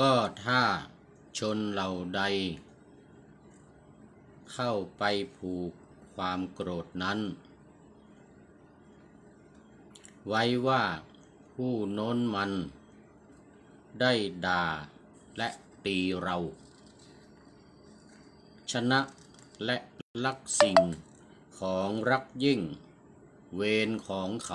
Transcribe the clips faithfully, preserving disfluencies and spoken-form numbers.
ก็ถ้าชนเหล่าใดเข้าไปผูกความโกรธนั้นไว้ว่าผู้โน้นมันได้ด่าและตีเราชนะและลักสิ่งของรักยิ่งเวรของเขา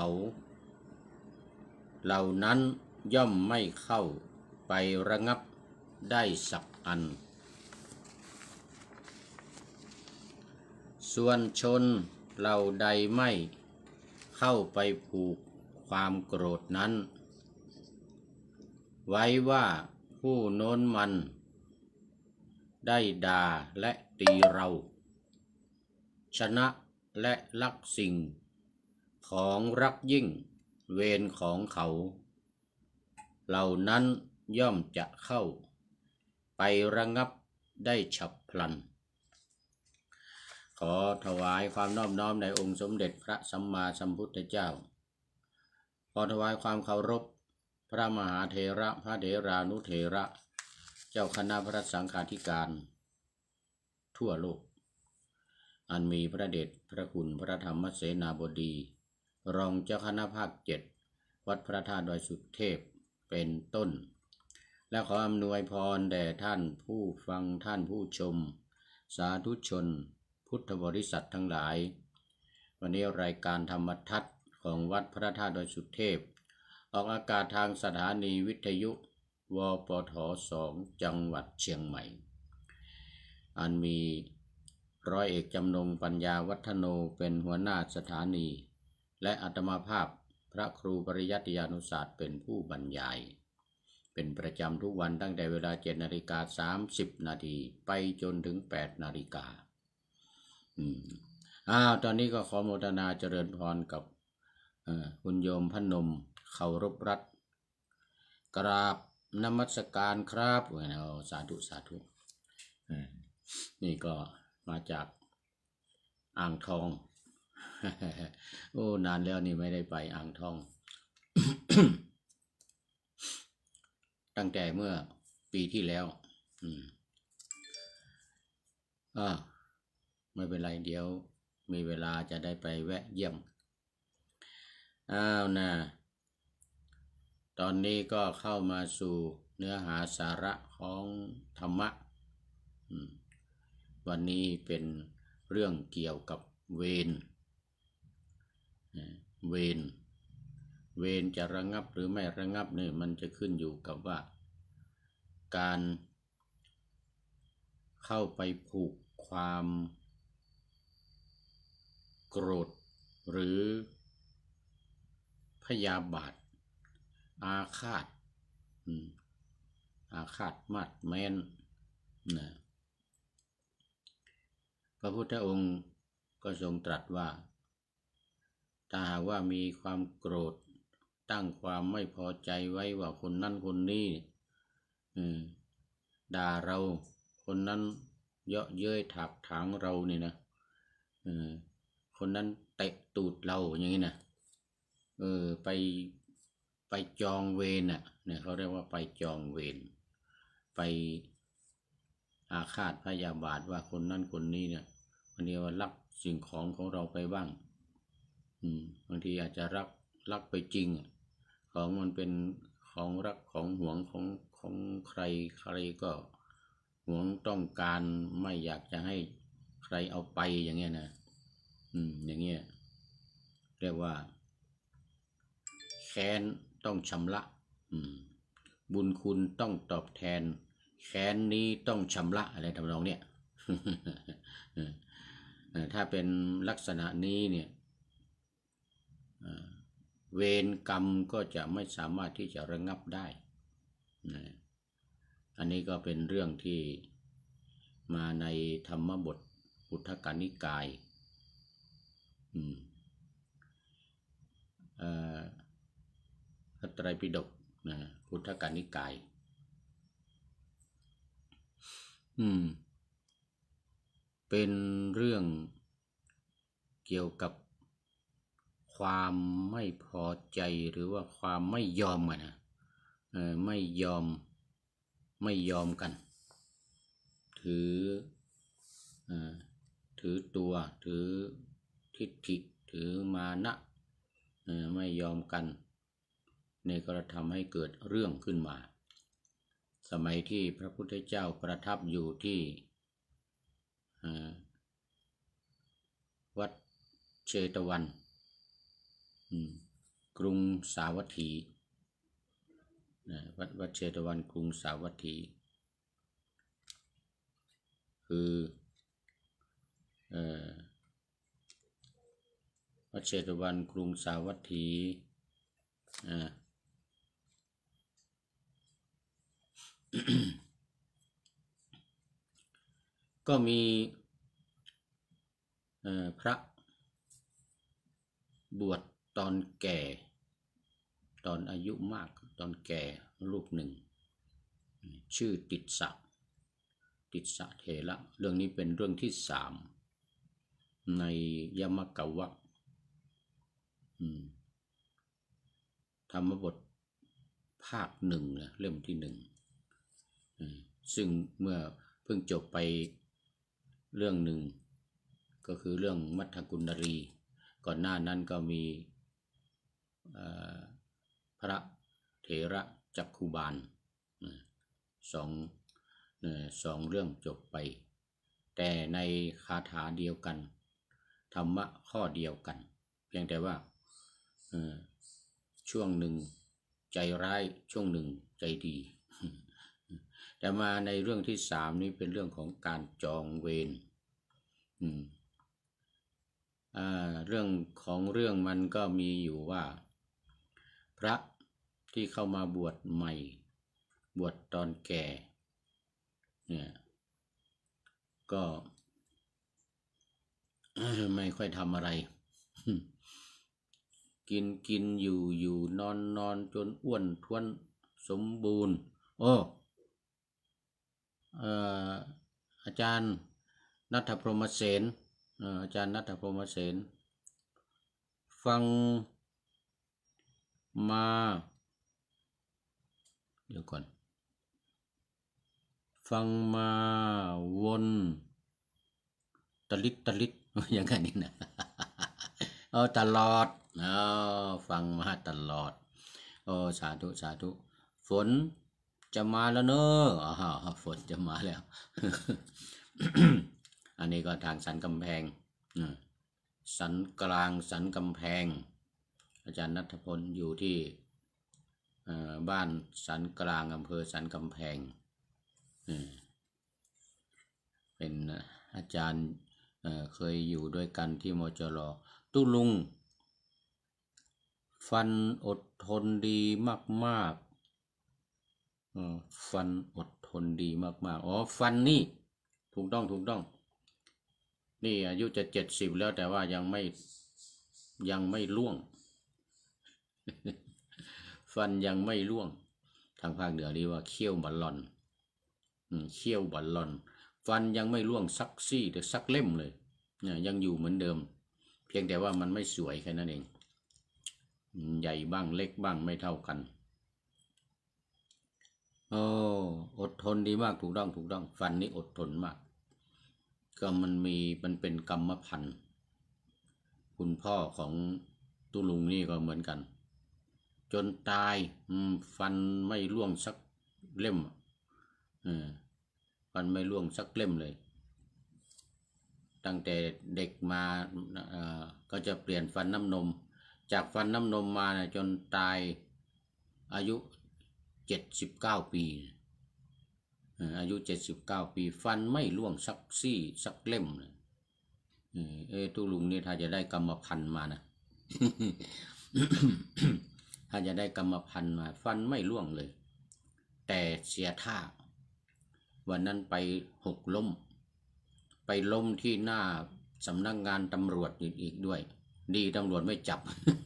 เหล่านั้นย่อมไม่เข้าไประงับได้สักอันส่วนชนเหล่าใดไม่เข้าไปผูกความโกรธนั้นไว้ว่าผู้โน้นมันได้ด่าและตีเราชนะและลักสิ่งของรักยิ่งเวรของเขาเหล่านั้นย่อมจะเข้าไประงับได้ฉับพลันขอถวายความนอบน้อมในองค์สมเด็จพระสัมมาสัมพุทธเจ้าขอถวายความเคารพพระมหาเถระพระเถรานุเถระเจ้าคณะพระสังฆาธิการทั่วโลกอันมีพระเดชพระคุณพระธรรมเสนาบดีรองเจ้าคณะภาคเจ็ดวัดพระธาตุดอยสุเทพเป็นต้นและขออำนวยพรแด่ท่านผู้ฟังท่านผู้ชมสาธุชนพุทธบริษัททั้งหลายวันนี้รายการธรรมทัศน์ของวัดพระธาตุดอยสุเทพออกอากาศทางสถานีวิทยุวปทสองจังหวัดเชียงใหม่อันมีร้อยเอกจำนงปัญญาวัฒโนเป็นหัวหน้าสถานีและอาตมาภาพพระครูปริยัติยานุศาสตร์เป็นผู้บรรยายเป็นประจำทุกวันตั้งแต่เวลา เจ็ดนาฬิกาสามสิบนาทีไปจนถึง แปดนาฬิกาอืมอ้าวตอนนี้ก็ขอโมทนาเจริญพรกับคุณโยมพนมเคารพรัตน์กราบนมัสการครับสาธุสาธุนี่ก็มาจากอ่างทองโอ้นานแล้วนี่ไม่ได้ไปอ่างทอง ตั้งแต่เมื่อปีที่แล้วอืมอ่าไม่เป็นไรเดี๋ยวมีเวลาจะได้ไปแวะเยี่ยมอ้าวนะตอนนี้ก็เข้ามาสู่เนื้อหาสาระของธรรมะวันนี้เป็นเรื่องเกี่ยวกับเวรเวรเวรจะระงับหรือไม่ระงับนี่มันจะขึ้นอยู่กับว่าการเข้าไปผูกความโกรธหรือพยาบาทอาฆาตอาฆาตมาดแม้นนะพระพุทธองค์ก็ทรงตรัสว่าถ้าหากว่ามีความโกรธตั้งความไม่พอใจไว้ว่าคนนั้นคนนี้ด่าเราคนนั้นเยาะเย้ยถักถางเรานี่นะคนนั้นเตะตูดเราอย่างนี้นะเออไปไปจองเวรน่ะเนี่ยเขาเรียกว่าไปจองเวรไปอาฆาตพยาบาทว่าคนนั้นคนนี้เนี่ยวันนี้ว่าลักสิ่งของของเราไปบ้างอืมบางทีอาจจะรักรักไปจริงของมันเป็นของรักของหวงของของใครใครก็หวงต้องการไม่อยากจะให้ใครเอาไปอย่างเงี้ยนะอืมอย่างเงี้ยเรียกว่าแค้นต้องชำระอืมบุญคุณต้องตอบแทนแค้นนี้ต้องชำระอะไรทำนองเนี้ย ถ้าเป็นลักษณะนี้เนี่ยเวรกรรมก็จะไม่สามารถที่จะระงับได้อันนี้ก็เป็นเรื่องที่มาในธรรมบทพุทธกนิกายพระไตรปิฎกนะพุทธกนิกายอืมเป็นเรื่องเกี่ยวกับความไม่พอใจหรือว่าความไม่ยอมอ่ะนะเออไม่ยอมไม่ยอมกันถือถือตัวถือทิฏฐิถือมานะไม่ยอมกันนี่ก็ทำให้เกิดเรื่องขึ้นมาสมัยที่พระพุทธเจ้าประทับอยู่ที่วัดเชตวันกรุงสาวัตถีวัดวัดเชตวันกรุงสาวัตถีคือวัดเชตวันกรุงสาวัตถีก็มีพระบวชตอนแก่ตอนอายุมากตอนแก่รูปหนึ่งชื่อติสสะติสสะเถระเรื่องนี้เป็นเรื่องที่สามในยมกวะธรรมบทภาคหนึ่งเล่มที่หนึ่งซึ่งเมื่อเพิ่งจบไปเรื่องหนึ่งก็คือเรื่องมัทธกุณรีก่อนหน้านั้นก็มีพระเถระจักขุบาลสองสองเรื่องจบไปแต่ในคาถาเดียวกันธรรมะข้อเดียวกันเพียงแต่ว่าช่วงหนึ่งใจร้ายช่วงหนึ่งใจดีแต่มาในเรื่องที่สามนี้เป็นเรื่องของการจองเวรเรื่องของเรื่องมันก็มีอยู่ว่าพระที่เข้ามาบวชใหม่บวชตอนแก่เนี่ยก็ไม่ค่อยทำอะไรกินกินอยู่อยู่นอนนอนจนอ้วนท้วนสมบูรณ์โอ้อาจารย์ณัฐพรหมเสนอาจารย์ณัฐพรหมเสนฟังมาเดี๋ยวก่อนฟังมาวนตลิดตลิดอย่างนี้นะเอาตลอดเอาฟังมาตลอดโอ้สาธุสาธุฝนจะมาแล้วเนอะอ๋อฝนจะมาแล้ว อันนี้ก็ทางสันกำแพงสันกลางสันกำแพงอาจารย์ณัฐพลอยู่ที่บ้านสันกลางอำเภอสันกำแพงเป็นอาจารย์เคยอยู่ด้วยกันที่มจร.ตุลุงฟันอดทนดีมากๆฟันอดทนดีมากๆอ๋อฟันนี่ถูกต้องถูกต้องนี่อายุจะเจ็ดสิบแล้วแต่ว่ายังไม่ยังไม่ร่วง ฟันยังไม่ร่วงทางภาคเหนือเรียกว่าเขี้ยวบัลลอนเขี้ยวบัลลอนฟันยังไม่ร่วงสักซี่หรือสักเล่มเลยเนี่ยยังอยู่เหมือนเดิมเพียงแต่ว่ามันไม่สวยแค่นั้นเองใหญ่บ้างเล็กบ้างไม่เท่ากันโอ้อดทนดีมากถูกต้องถูกต้องฟันนี่อดทนมากก็มันมีมันเป็นกรรมพันธุ์คุณพ่อของตุลุงนี่ก็เหมือนกันจนตายฟันไม่ร่วงสักเล่มฟันไม่ร่วงสักเล่มเลยตั้งแต่เด็กมาก็จะเปลี่ยนฟันน้ำนมจากฟันน้ำนมมาจนตายอายุเจ็ดสิบเก้าปีอายุเจ็ดสิบเก้าปีฟันไม่ร่วงสักซี่สักเล่มเลยเออตุลุงนี่ถ้าจะได้กรรมพันธุ์มานะ ถ้าจะได้กรรมพันธุ์มาฟันไม่ร่วงเลยแต่เสียท่าวันนั้นไปหกล้มไปล้มที่หน้าสำนักงานตำรวจอีกด้วยดีตำรวจไม่จับ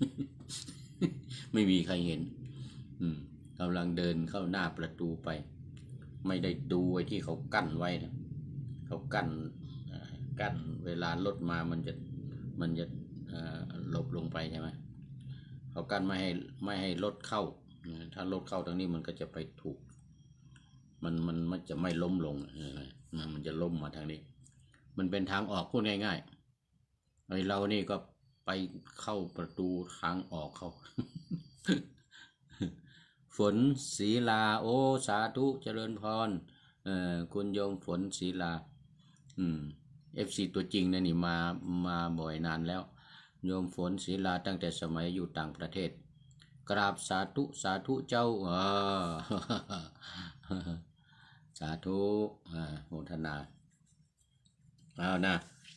ไม่มีใครเห็นกำลังเดินเข้าหน้าประตูไปไม่ได้ดูไอ้ที่เขากั้นไว้นะเขากั้นกั้นเวลารถมามันจะมันจะหลบลงไปใช่ไหมเขากั้นไม่ให้ไม่ให้รถเข้าถ้ารถเข้าตรงนี้มันก็จะไปถูกมันมันมันจะไม่ล้มลงมันจะล้มมาทางนี้มันเป็นทางออกพูดง่ายๆไอเรานี่ก็ไปเข้าประตูทางออกเขา ฝนศรีลาโอสาธุเจริญพรเอ่อคุณโยมฝนศรีลาอืมเอฟซีตัวจริงนะนี่มามาบ่อยนานแล้วโยมฝนศรีลาตั้งแต่สมัยอยู่ต่างประเทศกราบสาธุสาธุเจ้าอ่า สาธุอ่าโมทนาเอานะ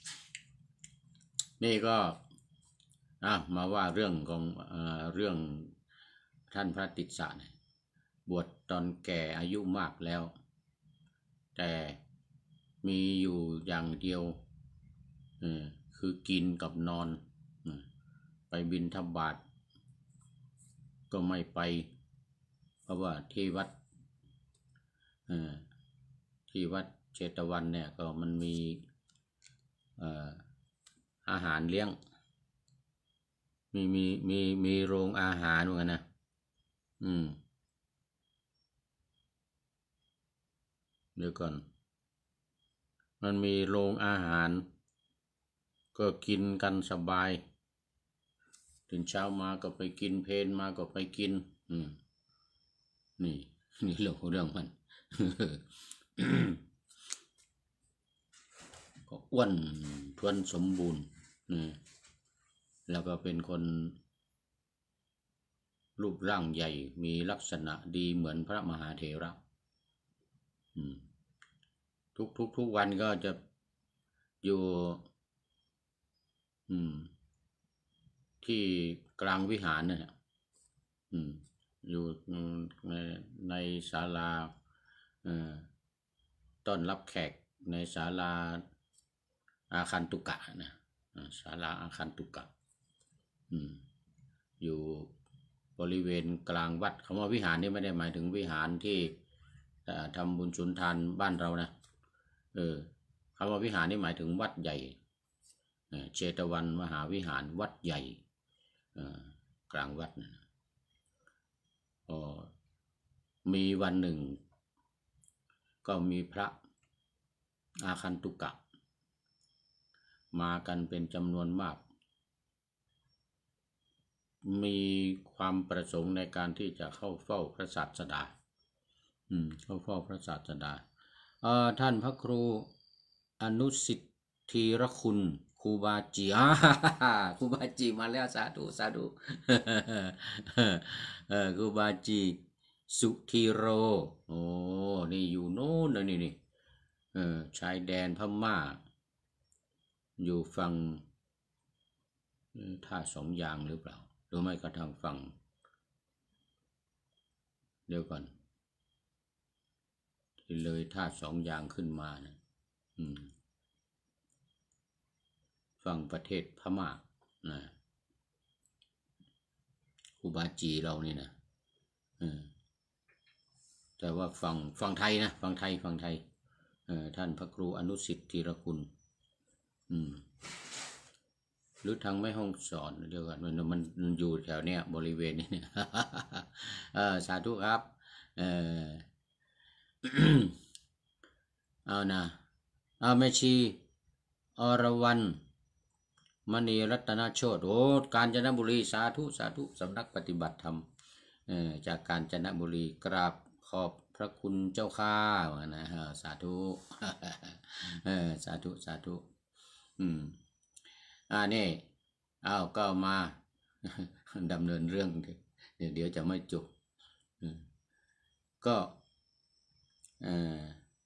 นี่ก็อ่ะมาว่าเรื่องของเอ่อเรื่องท่านพระติสสะเนี่ยบวชตอนแก่อายุมากแล้วแต่มีอยู่อย่างเดียวคือกินกับนอนไปบิณฑบาตก็ไม่ไปเพราะว่าที่วัดที่วัดเชตวันเนี่ยก็มันมีอาหารเลี้ยงมีมีมีมีโรงอาหารเหมือนกันนะอืมเดี๋ยวก่อนมันมีโรงอาหารก็กินกันสบายตื่นเช้ามาก็ไปกินเพลนมาก็ไปกินอืมนี่นี่เรื่องของเรื่องมัน ก็อ้วนทวนสมบูรณ์นะแล้วก็เป็นคนรูปร่างใหญ่มีลักษณะดีเหมือนพระมหาเถระทุกทุกทุกวันก็จะอยู่ที่กลางวิหารนะฮะอยู่ในในศาลาต้อนรับแขกในศาลาอาคันตุกะนะศาลาอาคันตุกะอยู่บริเวณกลางวัดคำว่าวิหารนี่ไม่ได้หมายถึงวิหารที่ทำบุญสุนทานบ้านเรานะเออคำว่าวิหารนี่หมายถึงวัดใหญ่เชตวันมหาวิหารวัดใหญ่กลางวัดนะมีวันหนึ่งก็มีพระอาคันตุกะมากันเป็นจำนวนมากมีความประสงค์ในการที่จะเข้าเฝ้าพระศาสดาอืมเข้าเฝ้าพระศาสดาเอ่อท่านพระครูอนุสิทธิรคุณครูบาจีอ่าครูบาจีมาแล้วสาธุสาธุเออครูบาจีสุธีโรโอ้นี่อยู่โน่นนะนี่นี่เออชายแดนพม่าอยู่ฝั่งท่าสองยางหรือเปล่าหรือไม่ก็ทางฝั่งเดี๋ยวก่อนที่เลยท่าสองยางขึ้นมานะอืมฝั่งประเทศพม่านะครูบาจีเรานี่นะอืมแต่ว่าฝั่งฝั่งไทยนะฝั่งไทยฝั่งไทยเอ่อท่านพระครูอนุสิทธิรคุณอืมหรือทางแม่ห้องสอนเดียวกันมันมันอยู่แถวเนี้ยบริเวณนี้เนี่ยเออสาธุครับเออเอานะเอาแม่ชีอรวรรณมณีรัตนโชติโอ้กาญจนบุรีสาธุสาธุสำนักปฏิบัติธรรมเออจากกาญจนบุรีกราบขอบพระคุณเจ้าข้านะสาธุเออสาธุสาธุอืมอ่านี่เอาก็มาดำเนินเรื่องเดี๋ยวเดี๋ยวจะไม่จบก็เออ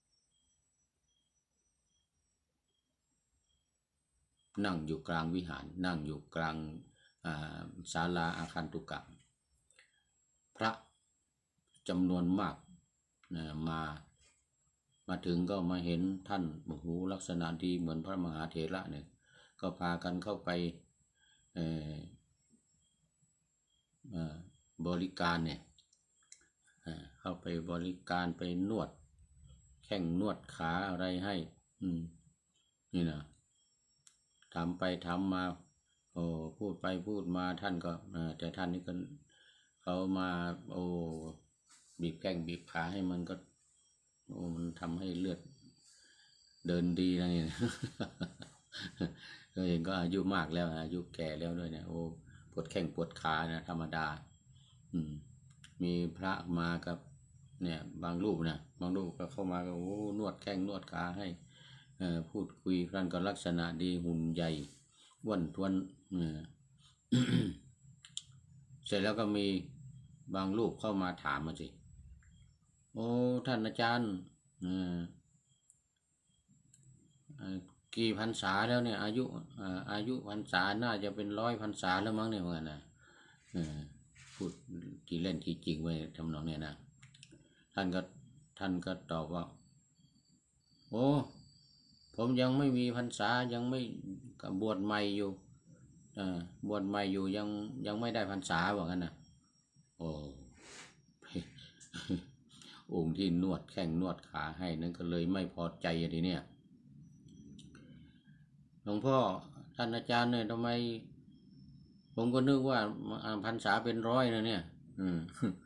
นั่งอยู่กลางวิหารนั่งอยู่กลางศาลาอาคันตุกะพระจำนวนมากมามาถึงก็มาเห็นท่านโอ้โหลักษณะดีเหมือนพระมหาเถระเนี่ยก็พากันเข้าไปบริการเนี่ยเข้าไปบริการไปนวดแข้งนวดขาอะไรให้อืมนี่นะทำไปทำมาโอ้พูดไปพูดมาท่านก็แต่ท่านนี่ก็เขามาโอ้บีบแข้งบีบขาให้มันก็โอ้มันทำให้เลือดเดินดีนะนี่ ตัวเองก็อายุมากแล้วอายุแก่แล้วด้วยเนี่ยโอ้ปวดแข้งปวดขานะธรรมดาอืมมีพระมากับเนี่ยบางรูปนะบางรูปก็เข้ามาก็โอ้นวดแข้งนวดขาให้เอ่อพูดคุยกันก็ลักษณะดีหุ่นใหญ่อ้วนท้วนเออ เสร็จแล้วก็มีบางรูปเข้ามาถามมาสิโอ้ท่านอาจารย์เออกี่พรรษาแล้วเนี่ยอายุอายุพรรษาน่าจะเป็นร้อยพรรษาแล้วมั้งเนี่ยเหมือนกันนะพูดที่เล่นที่จริงไว้ทำนองเนี้ยนะท่านก็ท่านก็ตอบว่าโอ้ผมยังไม่มีพรรษายังไม่บวชใหม่อยู่บวชใหม่อยู่ยังยังไม่ได้พรรษาว่างั้นนะโอ้ องค์ที่นวดแข้งนวดขาให้นั่นก็เลยไม่พอใจทีเนี้ยหลวงพ่อท่านอาจารย์เนี่ยทำไมผมก็นึกว่าพรรษาเป็นร้อยนะเนี่ยอืม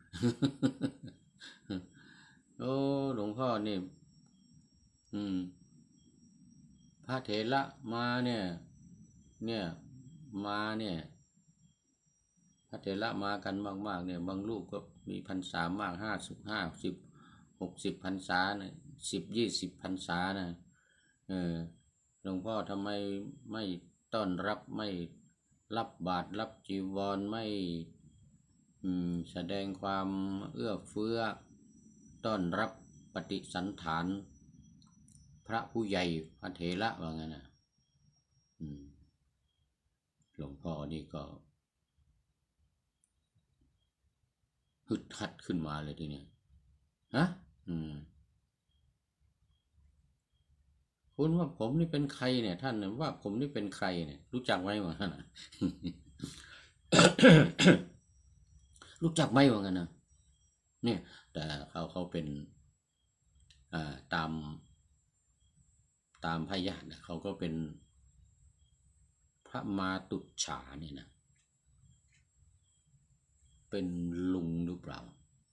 โอ้หลวงพ่อนี่อืมพระเถระมาเนี่ยเนี่ยมาเนี่ยพระเถระมากันมากๆเนี่ยบางลูกก็มีพรรษามากห้าสิบห้าสิบหกสิบพรรษาเนี่ยสิบยี่สิบพรรษานะเออหลวงพ่อทำไมไม่ต้อนรับไม่รับบาตรรับจีวรไม่แสดงความเอื้อเฟื้อต้อนรับปฏิสันถานพระผู้ใหญ่พระเถระว่างั้นนะหลวงพ่อนี่ก็ฮึดฮัดขึ้นมาเลยทีเนี้ยฮะอืมคุณว่าผมนี่เป็นใครเนี่ยท่านว่าผมนี่เป็นใครเนี่ยรู้จักไหมวะนะ รู้จักไหมวะงั้นนะเนี่ยแต่เขาเขาเป็นตามตามพยานนะเขาก็เป็นพระมาตุจฉาเนี่ยนะเป็นลุงหรือเปล่า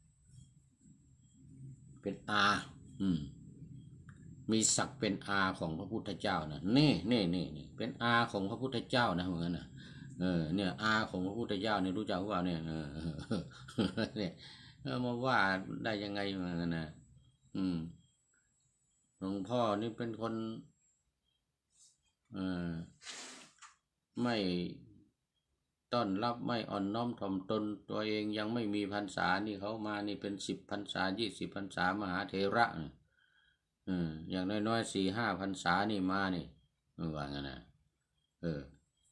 เป็นอาอืมมีศักดิ์เป็นอาของพระพุทธเจ้านะนี่นี่นี่นี่เป็นอาของพระพุทธเจ้านะเหมือนกันนะเออเนี่ยอาของพระพุทธเจ้าเนี่ยรู้จักว่าเนี่ยเออเนี่ยมาว่าได้ยังไงเหมือนกันนะอืมหลวงพ่อนี่เป็นคนเออไม่ต้อนรับไม่อ่อนน้อมถ่อมตนตัวเองยังไม่มีพรรษานี่เขามานี่เป็นสิบพรรษายี่สิบพรรษามหาเถระอืมอย่างน้อยๆสี่ห้าพรรษานี่มานี่ว่างั้นนะเออ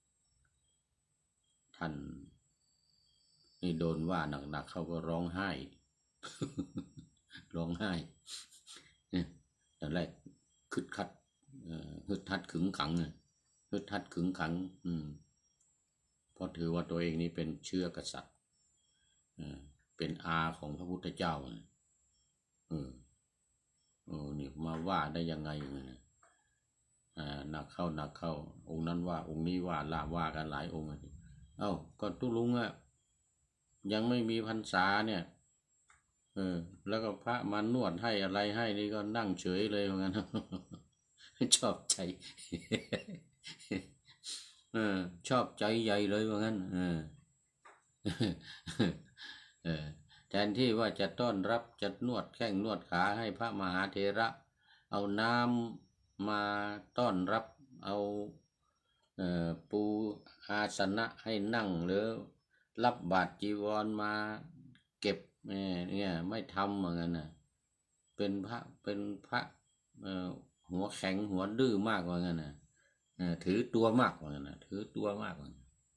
ท่านนี่โดนว่าหนักๆเขาก็ร้องไห้ร้องไห้ตอนแรกคึดคัดฮึดทัดขึงขังฮึดทัดขึงขังอืมเพราะถือว่าตัวเองนี้เป็นเชื้อกษัตริย์เป็นอาของพระพุทธเจ้าเออโอ้นี่มาว่าได้ยังไงอย่างนี้อ่าหนักเข้าหนักเข้าองค์นั้นว่าองค์นี้ว่าละว่ากันหลายองค์เลยเอ้าก็ตุลุงอ่ะยังไม่มีพรรษาเนี่ยเออแล้วก็พระมานวดให้อะไรให้นี่ก็นั่งเฉยเลยเหมือนกันชอบใจเออชอบใจใหญ่เลยเหมือนกันเออเออแทนที่ว่าจะต้อนรับจะนวดแข้งนวดขาให้พระมหาเถระเอาน้ำมาต้อนรับเอาเอ่อปูอาสนะให้นั่งหรือรับบาตรจีวรมาเก็บเนี่ยไม่ทำเหมือนกันนะเป็นพระเป็นพระหัวแข็งหัวดื้อมากเหมือนกันนะถือตัวมากเหมือนกันนะถือตัวมากเหมือน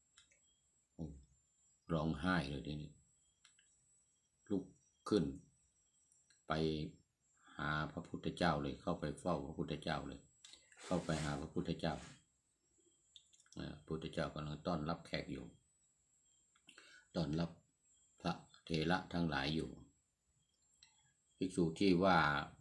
ร้องไห้เลยทีนี้ลุกขึ้นไปหาพระพุทธเจ้าเลยเข้าไปเฝ้าพระพุทธเจ้าเลยเข้าไปหาพระพุทธเจ้าพระพุทธเจ้ากำลังต้อนรับแขกอยู่ต้อนรับพระเถระทั้งหลายอยู่ภิกษุที่ว่า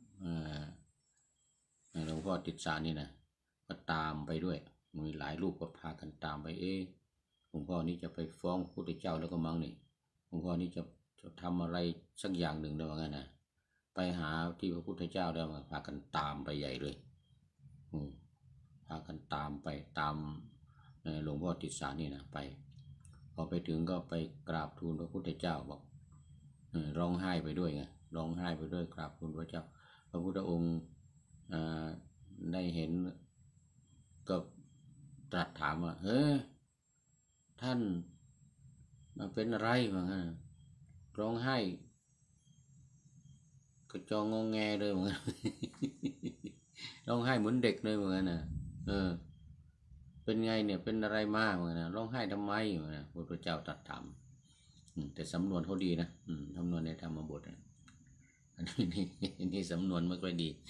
หลวงพ่อติดสานี่นะก็ตามไปด้วยมีหลายรูปก็พากันตามไปเอ๊ะหลวงพ่อนี่จะไปฟ้องพระพุทธเจ้าแล้วก็มั้งนี่หลวงพ่อนี่จะจะทำอะไรสักอย่างหนึ่งได้ว่างั้นนะไปไปหาที่พระพุทธเจ้าแล้วมาพากันตามไปใหญ่เลยพากันตามไปตามหลวงพ่อติสสารนี่นะไปพอไปถึงก็ไปกราบทูลพระพุทธเจ้าบอกร้องไห้ไปด้วยไงร้องไห้ไปด้วยกราบทูลพระเจ้าพระพุทธองค์ได้เห็นก็ตรัสถามว่าเฮ้ยท่านมาเป็นอะไรมาฮะร้องไห้กระจองงงแงเลยเหมือนกันร้องไห้เหมือนเด็กเลยเหมือนกันนะเออเป็นไงเนี่ยเป็นอะไรมากเหมือนกันนะร้องไห้ทำไมเหมือนกันพระพุทธเจ้าตรัสถามแต่สำนวนเขาดีนะสำนวนในธรรมบทอันนี้นี่สำนวนไม่ค่อยดี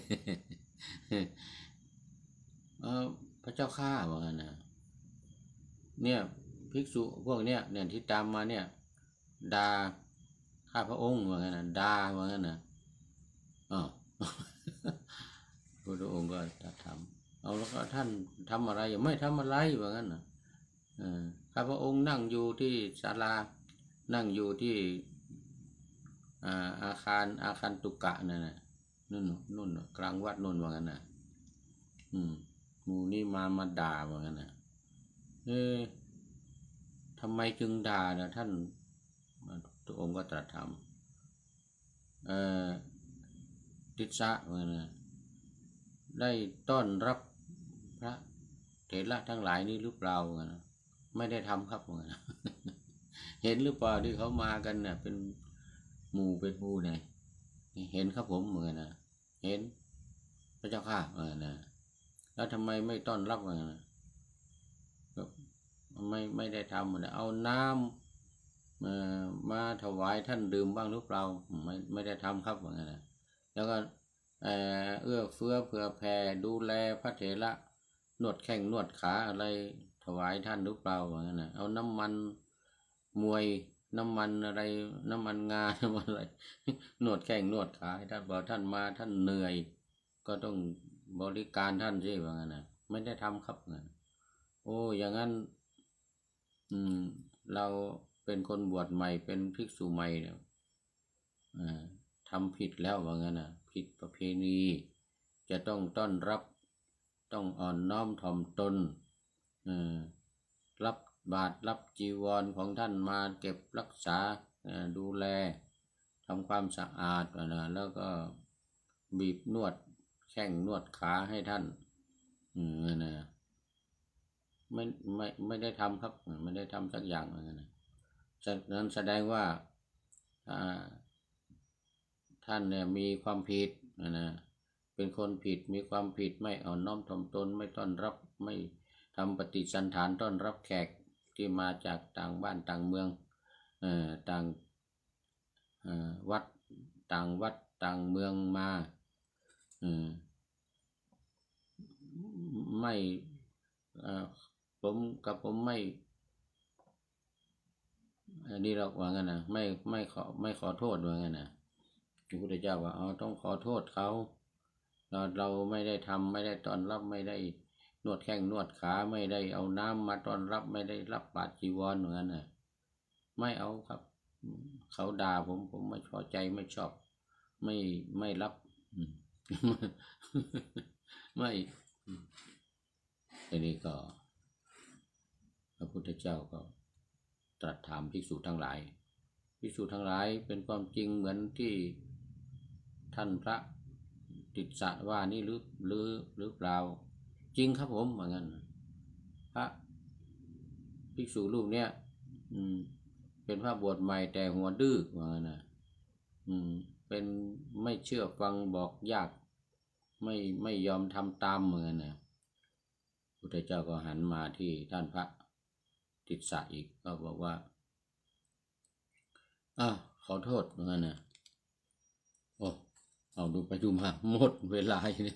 เออพระเจ้าข้าเหมือนกันนะเนี่ยภิกษุพวกเนี้ยเนี่ยที่ตามมาเนี่ยด่าข้าพระองค์เหมือนกันนะด่าเหมือนกันนะอ๋อพระองค์ก็จะทำเอาแล้วก็ท่านทำอะไรไม่ทำอะไรเหมือนกันนะข้าพระองค์นั่งอยู่ที่ศาลานั่งอยู่ที่อาคารอาคารตุกะนั่นน่ะนู่นนู่นกลางวัดนู่นเหมือนกันนะอืมหมู่นี่มามาด่าเหมือนกันนะเออทำไมจึงด่านะท่านพระองค์ก็ตรัสถามเอ่อติสสะเหมือนกันนะได้ต้อนรับพระเถระทั้งหลายนี้หรือเปล่าเหมือนกันนะไม่ได้ทำครับเหมือนกันนะเห็นหรือเปล่าที่เขามากันเนี่ยเป็นหมู่เป็นหมู่ไหนเห็นครับผมเหมือนกันนะเห็นพระเจ้าข้าเหมือนกันนะแล้วทำไมไม่ต้อนรับเหมือนกันนะไม่ไม่ได้ทำเหมือนเอาน้ำมาถวายท่านดื่มบ้างหรือเปล่าไม่ไม่ได้ทำครับเหมือนกันนะแล้วก็เอื้อเฟื้อเผื่อแผ่ดูแลพระเถระนวดแข้งนวดขาอะไรถวายท่านหรือเปล่าเหมือนกันนะเอาน้ำมันมวยน้ำมันอะไรน้ำมันงาน้ำมันอะไรนวดแข้งนวดขาให้ท่านบอกท่านมาท่านเหนื่อยก็ต้องบริการท่านใช่ไหมนะไม่ได้ทำครับนะโอ้อย่างนั้นอืมเราเป็นคนบวชใหม่เป็นภิกษุใหม่เนี่ยทำผิดแล้วว่างั้นนะผิดประเพณีจะต้องต้อนรับต้องอ่อนน้อมถ่อมตนรับบาตรรับจีวรของท่านมาเก็บรักษาดูแลทำความสะอาดนะแล้วก็บีบนวดแข้งนวดขาให้ท่านนะไม่ไม่ไม่ได้ทำครับไม่ได้ทำสักอย่างนะนั้นแสดงว่าท่านเนี่ยมีความผิดนะเป็นคนผิดมีความผิดไม่อ่อนน้อมถ่อมตนไม่ต้อนรับไม่ทำปฏิสันถานต้อนรับแขกที่มาจากต่างบ้านต่างเมืองเอ่อต่างเอ่อวัดต่างวัดต่างเมืองมาเอ่อไม่เอ่อผมกับผมไม่อันนี้เราว่างั้นนะไม่ไม่ขอไม่ขอโทษว่างั้นนะพระพุทธเจ้าว่าเอาต้องขอโทษเขาเราเราไม่ได้ทำไม่ได้ต้อนรับไม่ได้นวดแข้งนวดขาไม่ได้เอาน้ำมาต้อนรับไม่ได้รับบาตรจีวรเหมือนกันนะไม่เอาครับเขาด่าผมผมไม่พอใจไม่ชอบไม่ไม่รับไม่อันนี้ก็พระพุทธเจ้าก็ตรัสถามภิกษุทั้งหลายภิกษุทั้งหลายเป็นความจริงเหมือนที่ท่านพระติสสะว่านี่หรือหรือหรือเปล่าจริงครับผมเหมือนกันพระภิกษุรูปเนี้ยอืมเป็นพระบวชใหม่แต่หัวดื้อเหมือนกันนะอืมเป็นไม่เชื่อฟังบอกยากไม่ไม่ยอมทำตามเหมือนกันนะพุทธเจ้าก็หันมาที่ท่านพระติสสะอีกก็บอกว่าอ้าวขอโทษเหมือนกันนะโอ้เอาดูไปดูมาหมดเวลาเนี่ย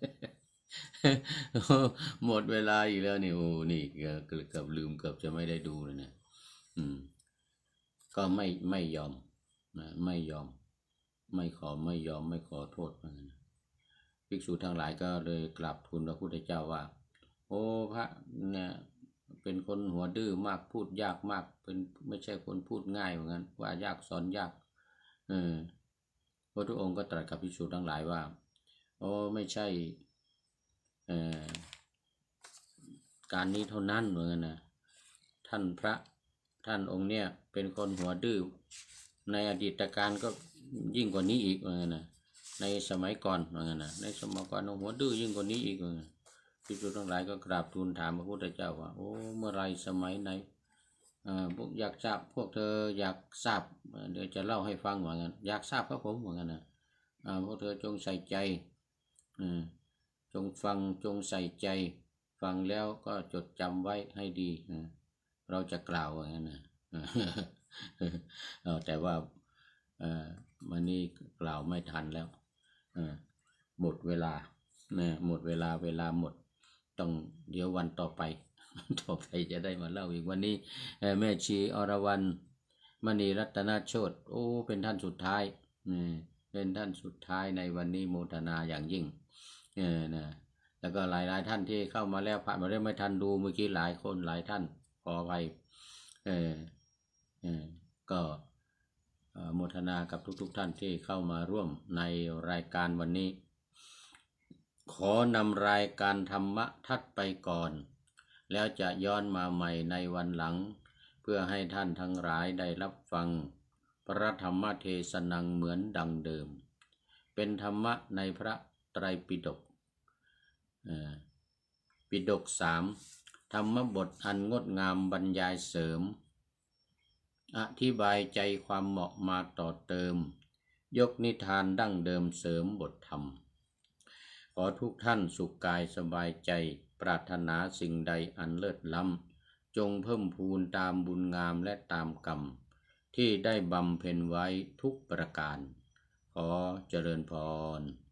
หมดเวลาอีกแล้วนี่โอ้นี่เกือบเกือบลืมเกือบจะไม่ได้ดูเลยนะอืมก็ไม่ไม่ยอมนะไม่ยอมไม่ขอไม่ยอมไม่ขอโทษเหมือนกันภิกษุทั้งหลายก็เลยกราบทูลพระพุทธเจ้าว่าโอ้พระเนี่ยเป็นคนหัวดื้อมากพูดยากมากเป็นไม่ใช่คนพูดง่ายเหมือนกันว่ายากสอนยากเออพระทุกองค์ก็ตรัสกับภิกษุทั้งหลายว่าโอ้ไม่ใช่การนี้เท่านั้นเหมือนกันนะท่านพระท่านองค์เนี่ยเป็นคนหัวดื้อในอดีตการก็ยิ่งกว่านี้อีกเหมือนกันนะในสมัยก่อนเหมือนกันนะในสมัยก่อนหัวดื้อยิ่งกว่านี้อีกเหมือนกันภิกษุทั้งหลายก็กราบทูลถามพระพุทธเจ้าว่าโอ้เมื่อไรสมัยไหนพวกอยากทราบพวกเธออยากทราบเดี๋ยวจะเล่าให้ฟังเหมือนกันอยากทราบครับผมเหมือนกันนะพวกเธอจงใส่ใจจงฟังจงใส่ใจฟังแล้วก็จดจำไว้ให้ดีเราจะกล่าวอย่างนั้นนะแต่ว่ามันนี่กล่าวไม่ทันแล้วหมดเวลาหมดเวลาเวลาหมดต้องเดี๋ยววันต่อไปต่อไปจะได้มาเล่าอีกวันนี้แม่ชีอรวรรณมณีรัตนโชติโอ้เป็นท่านสุดท้ายเป็นท่านสุดท้ายในวันนี้โมทนาอย่างยิ่งเออนะแล้วก็หลายๆท่านที่เข้ามาแล้วผ่านมาได้ไม่ทันดูเมื่อกี้หลายคนหลายท่านขออภัยเออเออก็โมทนากับทุกๆท่านที่เข้ามาร่วมในรายการวันนี้ขอนำรายการธรรมะทัดไปก่อนแล้วจะย้อนมาใหม่ในวันหลังเพื่อให้ท่านทั้งหลายได้รับฟังพระธรรมเทศนาเหมือนดังเดิมเป็นธรรมะในพระไตรปิฎกปิฎกสามธรรมบทอันงดงามบรรยายเสริมอธิบายใจความเหมาะมาต่อเติมยกนิทานดั้งเดิมเสริมบทธรรมขอทุกท่านสุขกายสบายใจปรารถนาสิ่งใดอันเลิศล้ำจงเพิ่มพูนตามบุญงามและตามกรรมที่ได้บำเพ็ญไว้ทุกประการขอเจริญพร